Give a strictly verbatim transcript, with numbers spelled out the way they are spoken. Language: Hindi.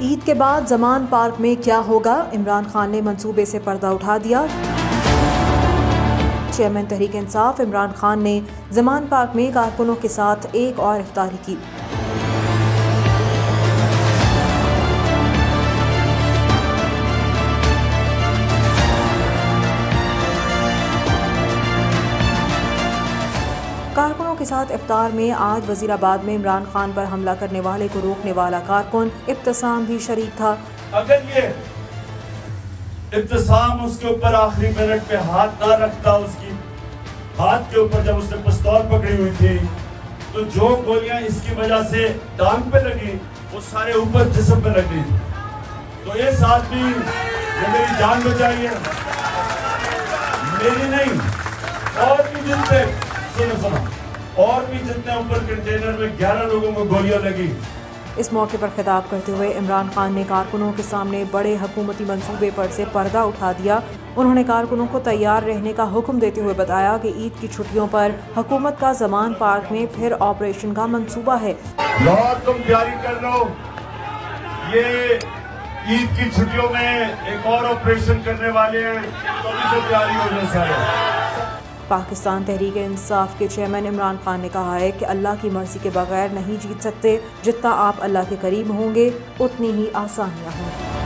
ईद के बाद जमान पार्क में क्या होगा, इमरान खान ने मंसूबे से पर्दा उठा दिया। चेयरमैन तहरीक इंसाफ इमरान खान ने जमान पार्क में कारकुनों के साथ एक और इफ्तारी की। कारकुनों के साथ इफ्तार में आज वजीराबाद में इमरान खान पर हमला करने वाले को रोकने वाला कारकुन इब्तिसाम भी शरीक था। अगर ये इब्तिसाम उसके ऊपर आखिरी मिनट पे हाथ ना रखता, उसकी हाथ के ऊपर जब उसने पिस्तौल पकड़ी हुई थी, तो जो गोलियां इसकी वजह से टांग पे लगी वो सारे ऊपर जिस्म पे लगी। तो ये साथ भी ये मेरी जान बचाई है, मेरी नहीं, और भी जितने सुनो सुनो और भी जितने ऊपर कंटेनर में ग्यारह लोगों को गोलियां लगी। इस मौके पर खिताब करते हुए इमरान खान ने कारकुनों के सामने बड़े हुकूमती मंसूबे पर से पर्दा उठा दिया। उन्होंने कारकुनों को तैयार रहने का हुक्म देते हुए बताया कि ईद की छुट्टियों पर हुकूमत का जमान पार्क में फिर ऑपरेशन का मंसूबा है। और तुम तैयारी कर लो, ये ईद की छुट्टियों में एक और ऑपरेशन करने वाले हैं, तो अभी से तैयारी हो जाए सारे। पाकिस्तान तहरीक इंसाफ के चेयरमैन इमरान खान ने कहा है कि अल्लाह की मर्जी के बगैर नहीं जीत सकते, जितना आप अल्लाह के करीब होंगे उतनी ही आसानियाँ होंगी।